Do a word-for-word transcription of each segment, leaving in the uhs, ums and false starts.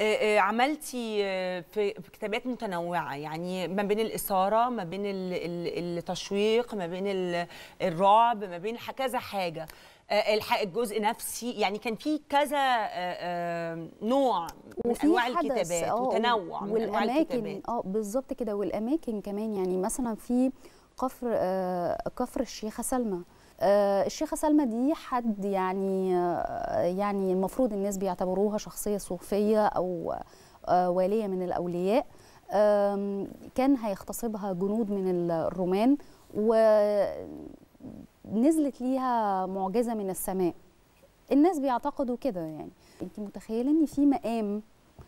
آه، آه، عملتي آه، في في كتابات متنوعة، يعني ما بين الإثارة، ما بين ال- ال- التشويق، ما بين ال- الرعب، ما بين ح- كذا حاجة. آه، الح- الجزء نفسي، يعني كان في كذا آه، آه، نوع من وفي أنواع حدث الكتابات، اه وتنوع من أنواع والاماكن الكتابات. اه بالظبط كده، والاماكن كمان. يعني مثلا في كفر آه كفر الشيخه سلمى. آه الشيخه سلمى دي حد يعني آه يعني المفروض الناس بيعتبروها شخصيه صوفيه او آه واليه من الاولياء. آم، كان هيغتصبها جنود من الرومان، ونزلت ليها معجزه من السماء. الناس بيعتقدوا كده. يعني انت متخيله ان في مقام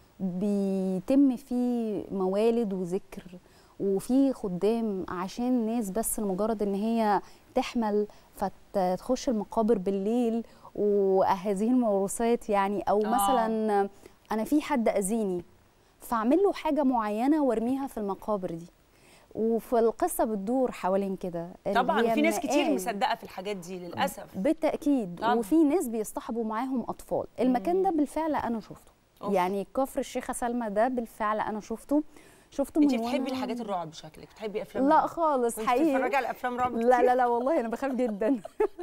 بيتم فيه موالد وذكر، وفي خدام عشان ناس بس لمجرد ان هي تحمل فتخش المقابر بالليل، وهذه الموروثات يعني. او آه. مثلا انا في حد اذيني فاعمل له حاجه معينه وارميها في المقابر دي. وفي القصه بتدور حوالين كده، اللي طبعا، هي وفي ناس كتير مقام. مصدقة في الحاجات دي للأسف. بالتأكيد. طبعا. وفي ناس بيصطحبوا معاهم أطفال. المكان ده بالفعل أنا شفته. أوف. يعني كفر الشيخة سلمى ده بالفعل أنا شفته شفته انت من بتحبي وانا الحاجات الرعب، شكلك بتحبي افلام لا الرعب. خالص كنت حقيقي. بتتفرجي على افلام رعب كتير؟ لا لا لا والله أنا بخاف جدا.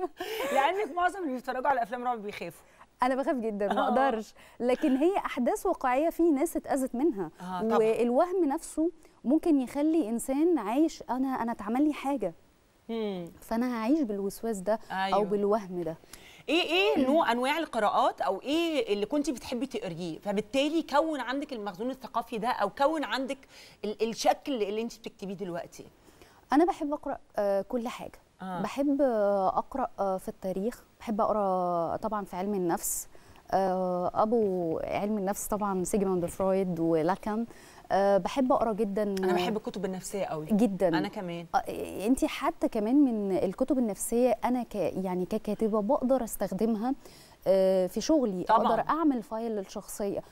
لانك معظم اللي بيتفرجوا على افلام رعب بيخافوا. أنا بخاف جدا ما آه. أقدرش. لكن هي أحداث واقعية، في ناس اتأذت منها. آه، طبعاً. والوهم نفسه ممكن يخلي إنسان عايش، أنا أنا اتعمل لي حاجة، مم. فأنا هعيش بالوسواس ده أيوة. أو بالوهم ده. ايه ايه نوع انواع القراءات، او ايه اللي كنت بتحبي تقريه، فبالتالي كون عندك المخزون الثقافي ده، او كون عندك ال الشكل اللي انت بتكتبيه دلوقتي؟ أنا بحب أقرأ آه كل حاجة. آه. بحب آه أقرأ آه في التاريخ، بحب أقرأ طبعا في علم النفس. آه أبو علم النفس طبعا سيجموند فرويد ولاكان. آه بحب أقرأ جدا. انا بحب الكتب النفسيه قوي جدا. انا كمان. آه انتي حتى كمان من الكتب النفسية أنا ك يعني ككاتبة بقدر أستخدمها آه في شغلي. طبعاً. أقدر أعمل فايل للشخصية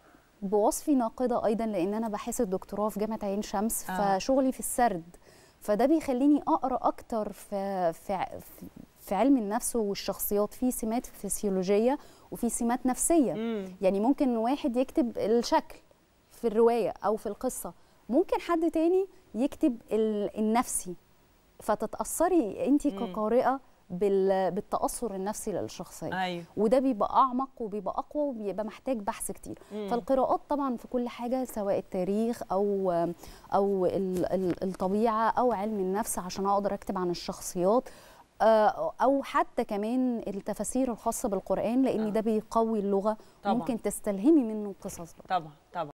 بوصفي ناقدة أيضا، لأن أنا باحث الدكتوراه في جامعة عين شمس. آه. فشغلي في السرد، فده بيخليني أقرأ أكتر في في في علم النفس والشخصيات. في سمات فسيولوجية وفي سمات نفسية. مم. يعني ممكن واحد يكتب الشكل في الرواية أو في القصة، ممكن حد تاني يكتب ال- النفسي، فتتأثري أنت كقارئة بال- بالتأثر النفسي للشخصية. ايوه. وده بيبقى أعمق وبيبقى أقوى وبيبقى محتاج بحث كتير. مم. فالقراءات طبعا في كل حاجة، سواء التاريخ أو أو ال- ال- الطبيعة أو علم النفس، عشان أقدر أكتب عن الشخصيات. آه، أو حتى كمان التفاسير الخاصة بالقرآن، لأن آه. ده بيقوي اللغة. طبعاً. ممكن تستلهمي منه قصص. طبعا طبعا.